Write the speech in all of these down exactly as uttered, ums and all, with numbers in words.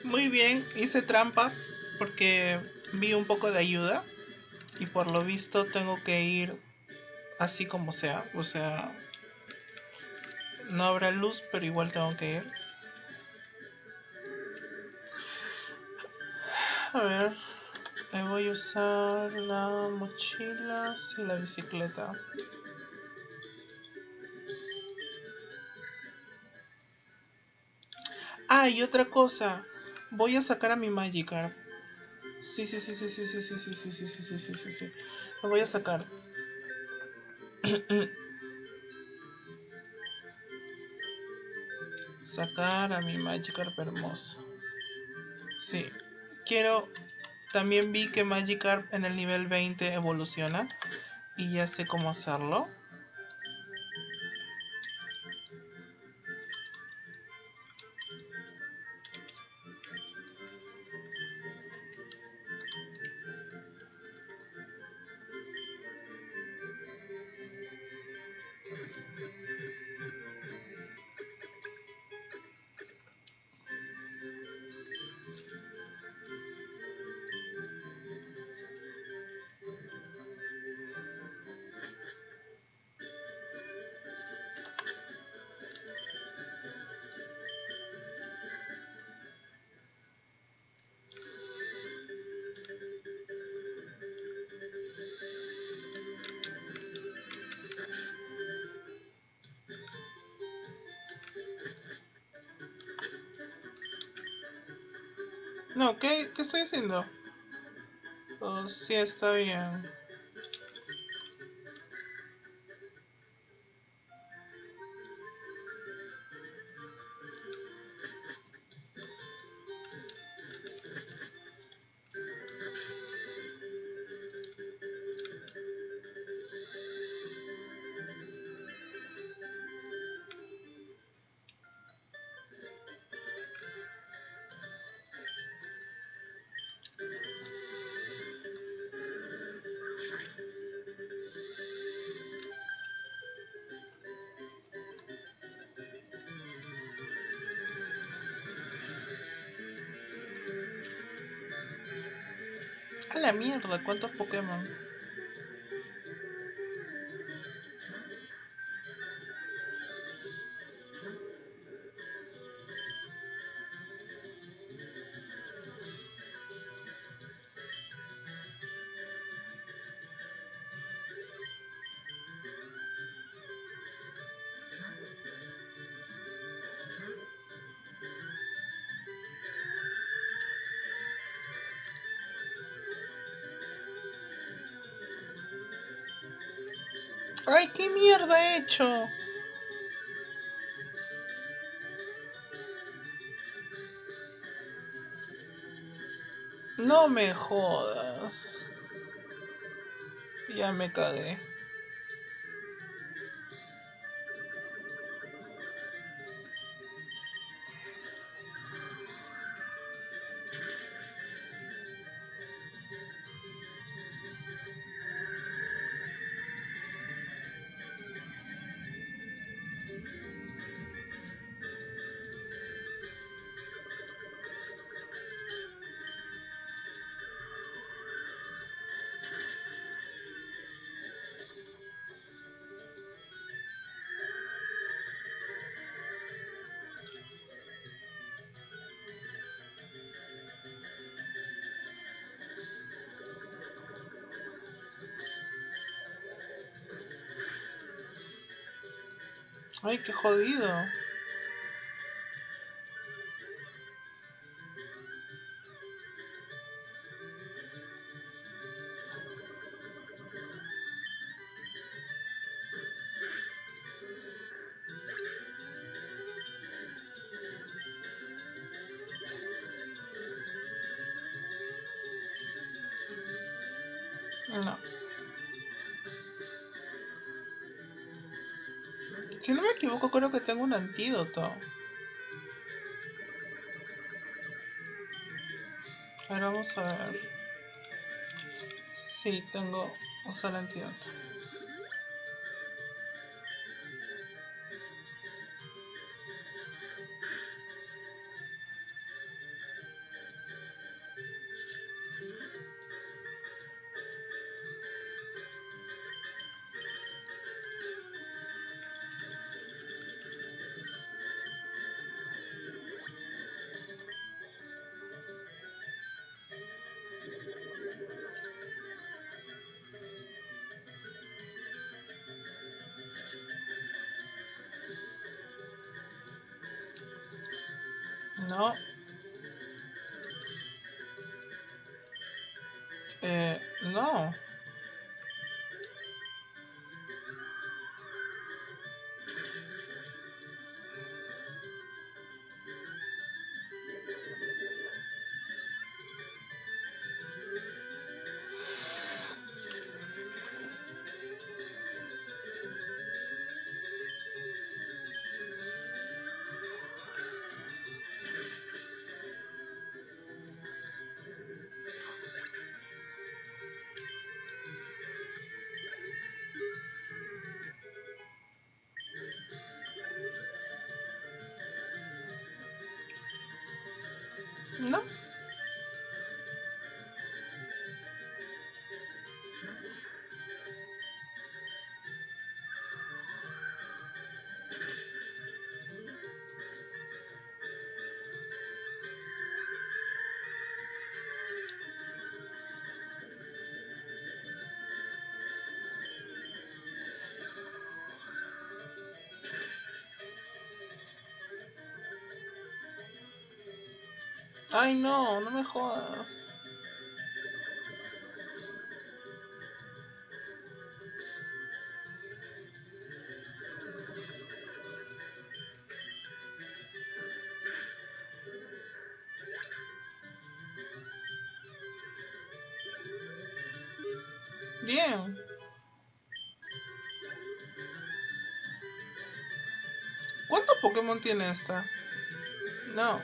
Muy bien, hice trampa porque vi un poco de ayuda y por lo visto tengo que ir así como sea. O sea, no habrá luz, pero igual tengo que ir. A ver, eh, voy a usar la mochila y la bicicleta. Ah, y otra cosa, voy a sacar a mi Magikarp. Sí, sí, sí, sí, sí, sí, sí, sí, sí, sí, sí, sí, sí, sí, sí. Lo voy a sacar. Sacar a mi Magikarp hermoso. Sí. Quiero... También vi que Magikarp en el nivel veinte evoluciona. Y ya sé cómo hacerlo. No, ¿qué, qué estoy haciendo? Oh, sí, está bien. A la mierda, ¿cuántos Pokémon? ¡Ay, qué mierda he hecho! No me jodas. Ya me cagué. Ay, qué jodido. No. Si no me equivoco, creo que tengo un antídoto. Ahora vamos a ver. Sí, tengo un solo antídoto. No. Eh, no. No. Ay, no, no me jodas. Bien. ¿Cuántos Pokémon tiene esta? No.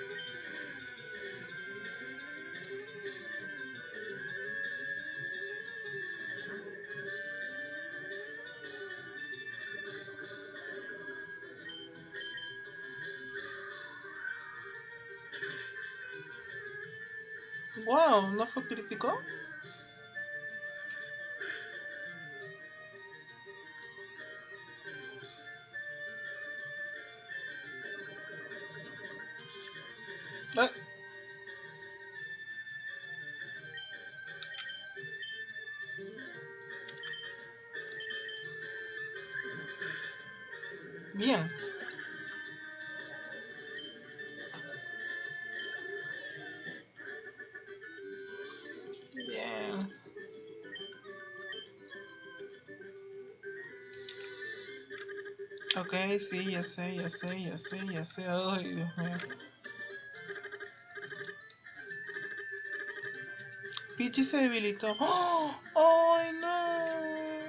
Wow, ¿no fue crítico? Ah. Bien. Bien. Ok, sí, ya sé, ya sé, ya sé, ya sé. Ay, Dios mío. Pichi se debilitó. ¡Oh! ¡Ay, no!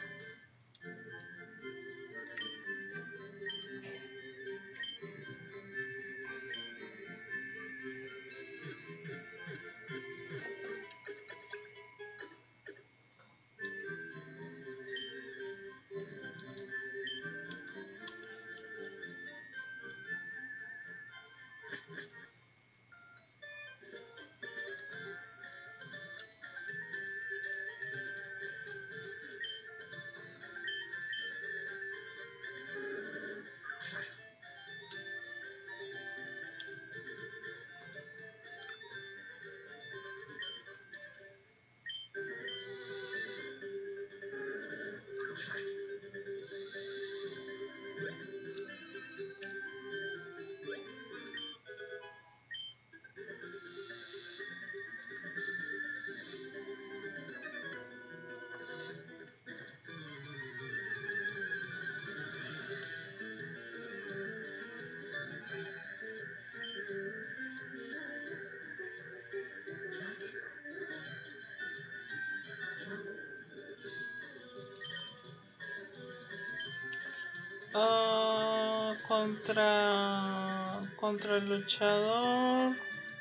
Uh, contra contra el luchador.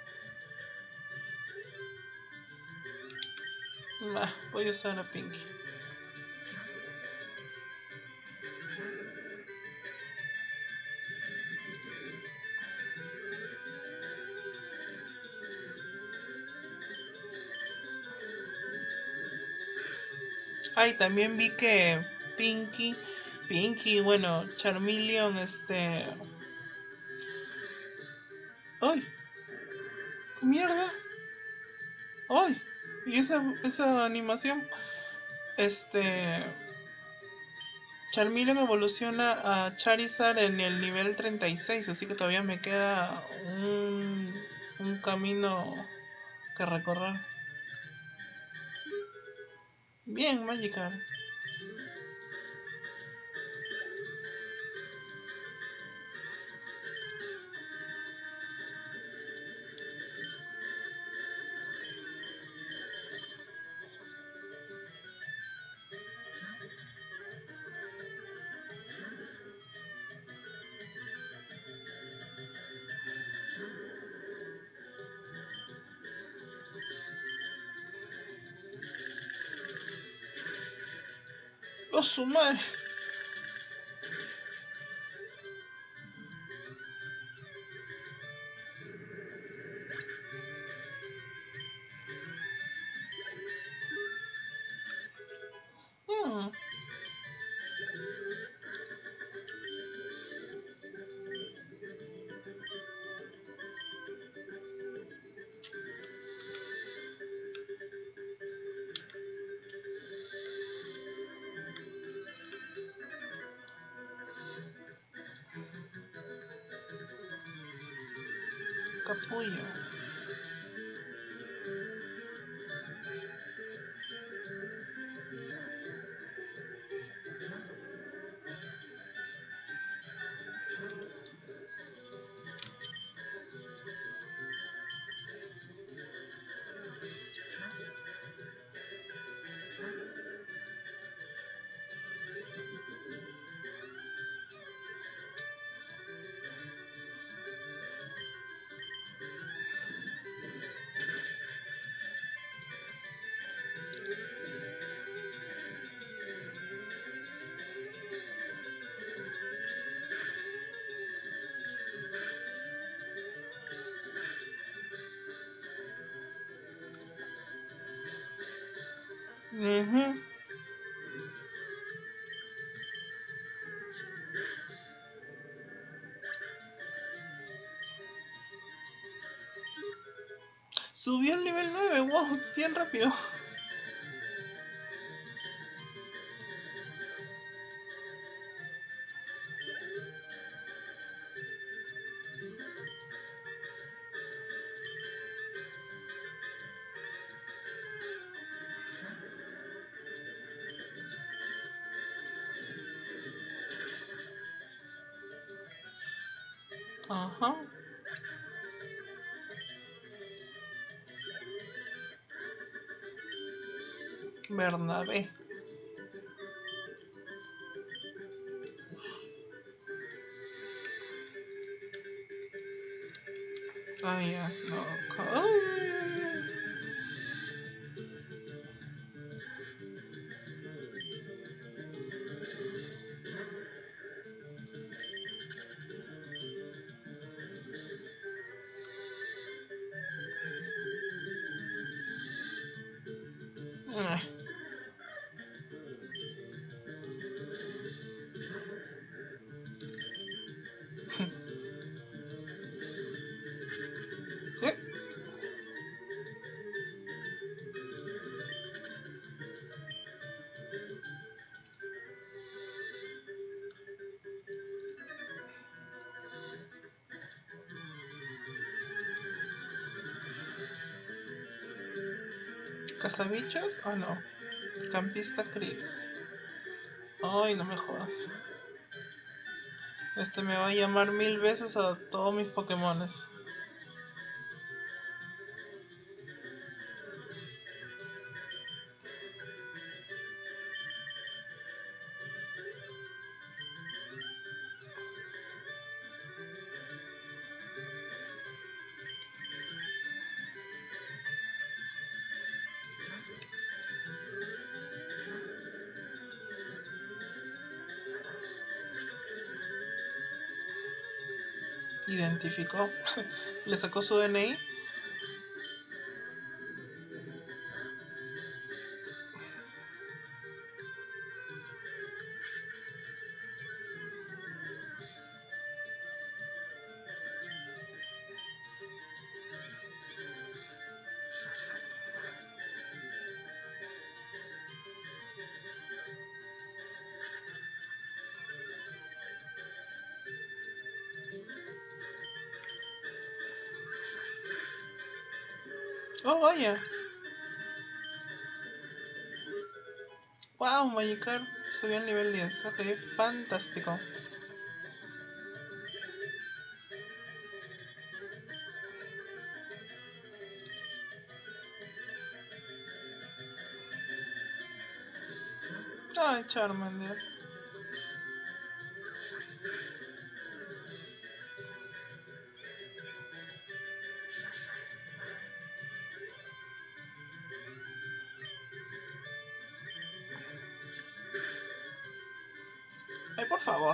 Nah, voy a usar a Pinky. Ay, también vi que Pinky, Pinky, bueno, Charmeleon, este... ¡Ay! ¿Qué mierda? ¡Ay! ¿Y esa, esa animación? Este... Charmeleon evoluciona a Charizard en el nivel treinta y seis, así que todavía me queda un, un camino que recorrer. Bien, Magikarp. ¡Oh, su madre! Hmm. Capullo. Uh-huh. Subió al nivel nueve, wow, bien rápido. Ajá. Bernabé. Ah, ya, no. Ay. Ay. ¿Qué? ¿Cazabichos o no? Campista Chris. Ay, no me jodas. Este me va a llamar mil veces a todos mis Pokémones. Identificó. Le sacó su D N I. Oh, vaya. Wow, Magikarp subió al nivel diez. Ok, fantástico. Ay, Charmander. Ay, por favor.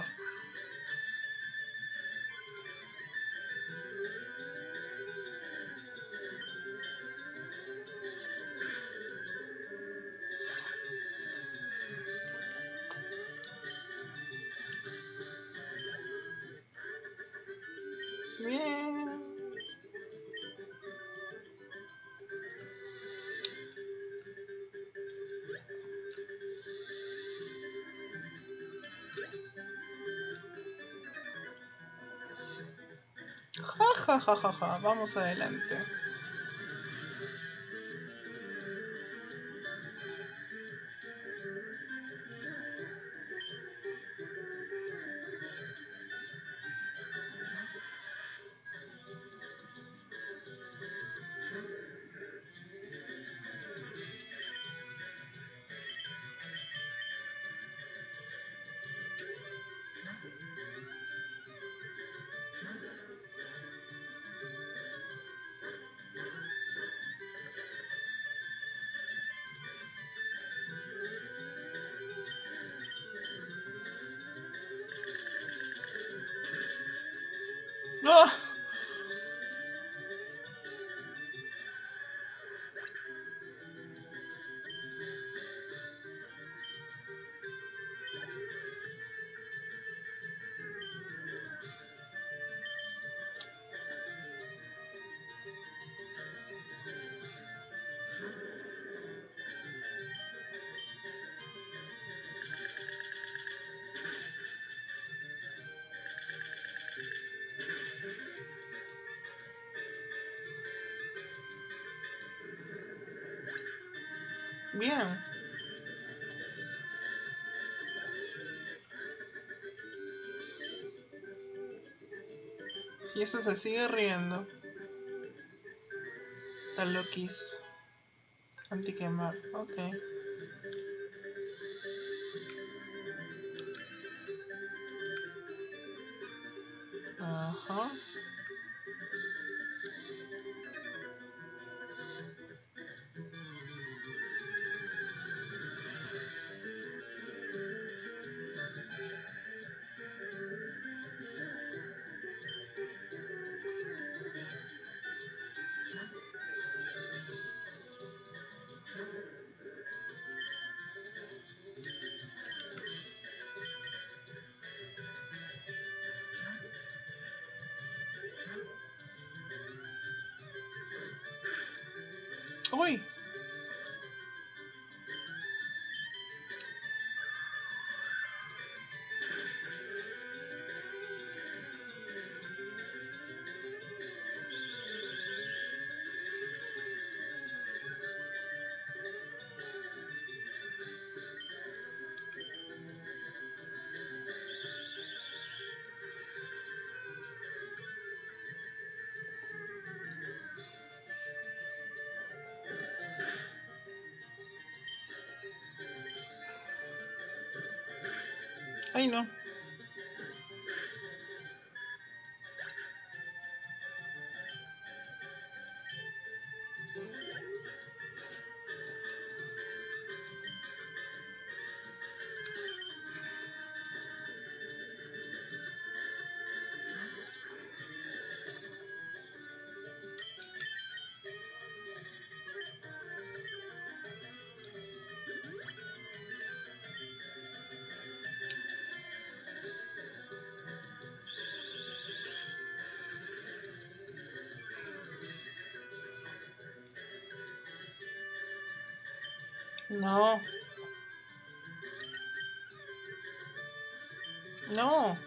Bien. Ja, ja, ja, ja, ja. Vamos adelante. ¡Oh! Bien. Y eso se sigue riendo. Talokis. Antiquemar. Ok. Ajá. Uy. Ay, no. No. No.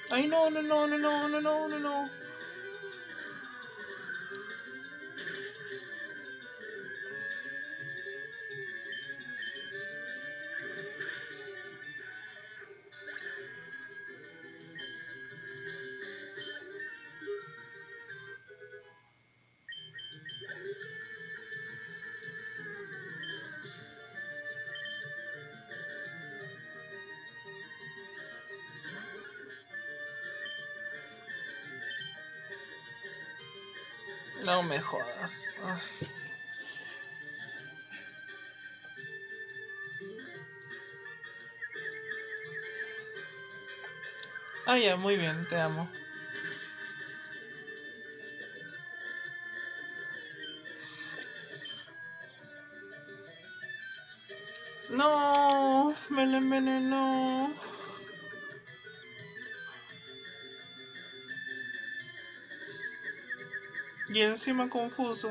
Ay, no, no, no, no, no, no, no, no, no. No me jodas. Ay. Ah, ya, muy bien, te amo. No, me lo envenenó. Y encima confuso.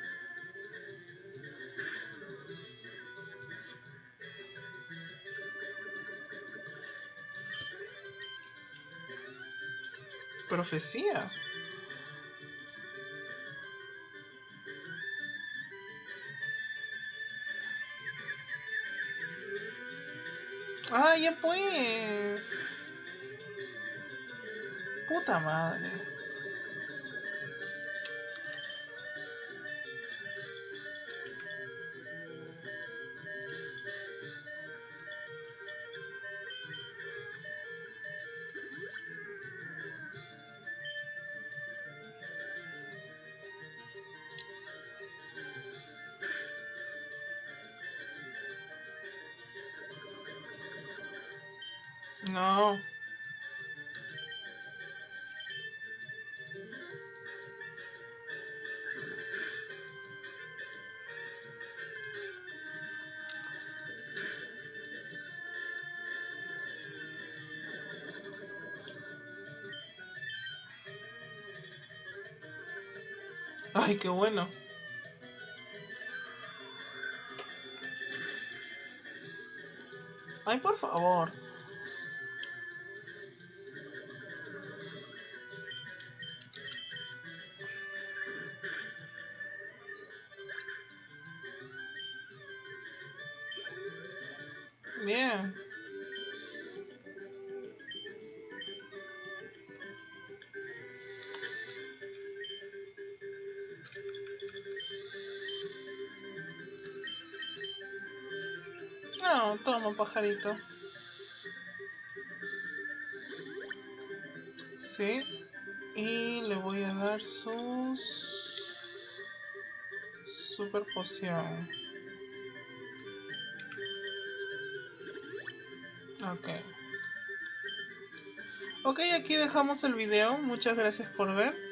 Profecía. Ah, ya pues. Puta madre. No. Ay, qué bueno. Ay, por favor. Bien. No, toma, pajarito. Sí. Y le voy a dar sus... Super poción. Ok. Ok, aquí dejamos el video. Muchas gracias por ver.